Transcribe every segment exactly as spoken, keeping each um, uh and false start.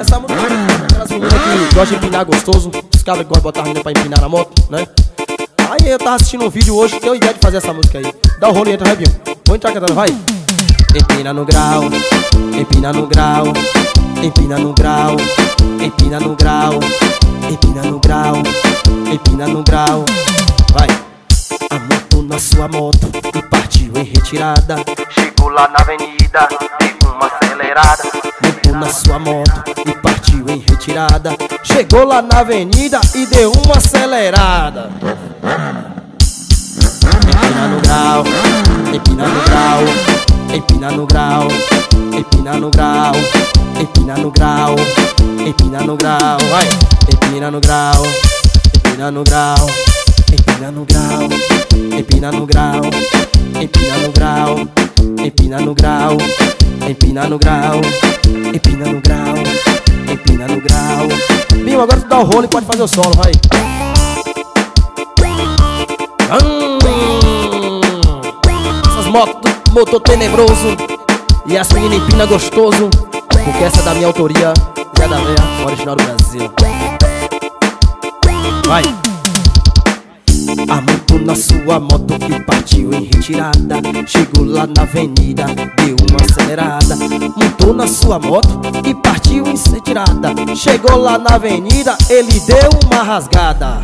Essa música é aquelas meninas que gostam de empinar gostoso. Os caras que gostam de botar a menina pra empinar na moto, né? Aí eu tava assistindo um vídeo hoje, tenho ideia de fazer essa música aí. Dá o rolo e entra, vai, Binho. Vou entrar cantando, vai. Empina no grau, empina no grau, empina no grau, empina no grau, empina no grau, empina no grau. Vai. Amontou na sua moto e partiu em retirada. Chegou lá na avenida, deu uma acelerada. Montou na sua moto e partiu em retirada. Chegou lá na avenida e deu uma acelerada. Empina no grau, empina no grau, empina no grau, empina no grau, empina no grau, empina no grau, vai. Empina no grau, empina no grau, empina no grau, empina no grau, empina no grau, empina no grau, empina no grau, empina no grau, empina no grau. Binho, agora tu dá o rolo e pode fazer o solo, vai. Hum, essas motos do motor tenebroso e as meninas empina gostoso, porque essa é da minha autoria, Zé da Véia, original do Brasil. Vai. Amontou na sua moto e partiu em retirada. Chegou lá na avenida, deu uma acelerada. Montou na sua moto e partiu em retirada. Chegou lá na avenida, ele deu uma rasgada.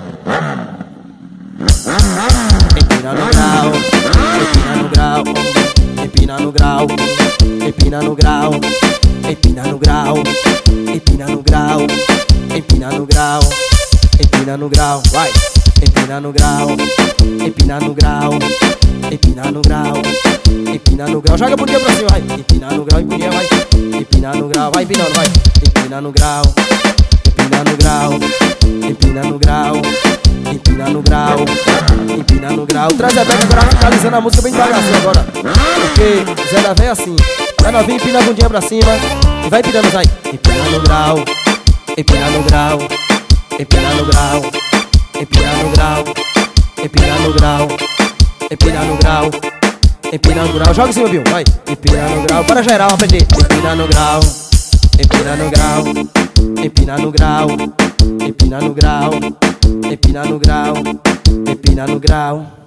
Empina no grau, empina no grau, empina no grau, empina no grau, empina no grau, empina no grau, empina no grau, empina no grau, vai. Empina no grau, empina no grau, empina no grau, empina no grau. Joga a bundinha pra cima, vai. Empina no grau, empina, vai. Empina no grau, vai empinando, vai. Empina no grau, empina no grau, empina no grau, empina no grau, empina no grau. Traz a Beca agora finalizando a música bem devagarzinho agora, porque Zé da Véia assim. Vai novinho, empina a bundinha pra cima e vai empinando, vai. Empina no grau, empina no grau, empina no grau, empina no grau, empina no grau, empina no grau, empina no grau. Joga em cima, Binho, vai. Empina no grau, para geral aprender. Empina no grau, empina no grau, empina no grau, empina no grau, empina no grau, empina no grau.